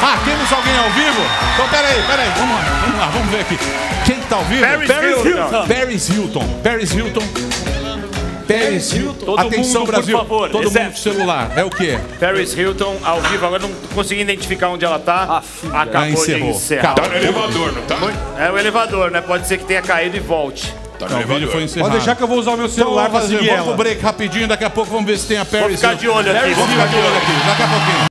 Ah, temos alguém ao vivo? Então, peraí. Vamos lá, vamos ver aqui. Quem que tá ao vivo? Paris Hilton. Paris Hilton. Todo Atenção, mundo, Brasil. por favor. Todo mundo com celular. É o quê? Paris Hilton, ao vivo. Agora não consegui identificar onde ela tá. Acabou de encerrar. Tá no elevador, não tá? É o elevador, né? Pode ser que tenha caído e volte. Tá no elevador. Foi encerrado. Pode deixar que eu vou usar o meu celular pra seguir ela. Vamos pro break rapidinho, daqui a pouco vamos ver se tem a Paris. Vou ficar de olho aqui. Vamos ficar de olho aqui, daqui a pouquinho.